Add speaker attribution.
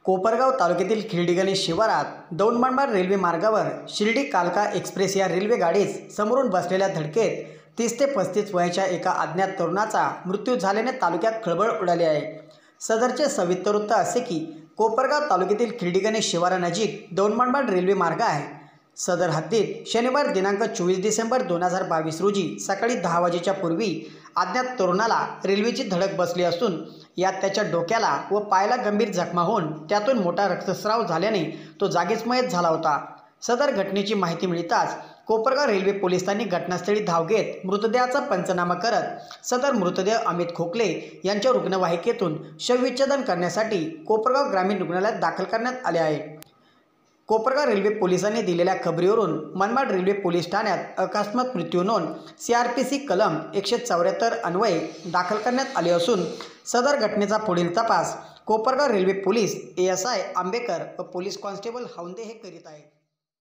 Speaker 1: कोपरगाव तालुक्यातील खिरडी शिवारात दौंड-मनमाड रेल्वे मार्गावर शिर्डी कालका एक्सप्रेस या रेल्वे गाडीस समोरून बसलेल्या धडकेत 30 ते 35 वयाच्या एका अज्ञात तरुणाचा मृत्यू झाल्याने तालुक्यात खळबळ उडाली आहे। सदरचे सविस्तर वृत्त असे की कोपरगाव तालुक्यातील खिरडी शिवारानजीक दौंड-मनमाड रेल्वे मार्ग आहे। सदर हद्दीत शनिवार दिनांक 24 डिसेंबर 2022 रोजी सकाळी 10 वाजेच्या पूर्वी अज्ञात तरुणाला रेल्वेची धडक बसली असून यात त्याच्या डोक्याला व पायाला गंभीर जखमा होऊन त्यातून मोठा रक्तस्राव झाल्याने तो जागीच मयत झाला होता। सदर घटनेची माहिती मिळताच कोपरगाव रेल्वे पोलिसांनी घटनास्थळी धाव घेत मृतदेहाचा पंचनामा करत सदर मृतदेह अमित खोकले यांच्या रुग्णवाहिकेतून शवविच्छेदन करण्यासाठी कोपरगाव ग्रामीण रुग्णालयात दाखल करण्यात आले आहे। कोपरगाव रेल्वे पोलिसांनी दिलेल्या खबरीवरून मनमाड रेल्वे पोलीस ठाण्यात अकस्मात मृत्यू नोंद CRPC कलम 174 अन्वये दाखल करण्यात आले असून सदर घटनेचा पुढील तपास Kopargaon railway police ASI Ambekar व पोलीस कॉन्स्टेबल हौंदे हे करीत आहेत।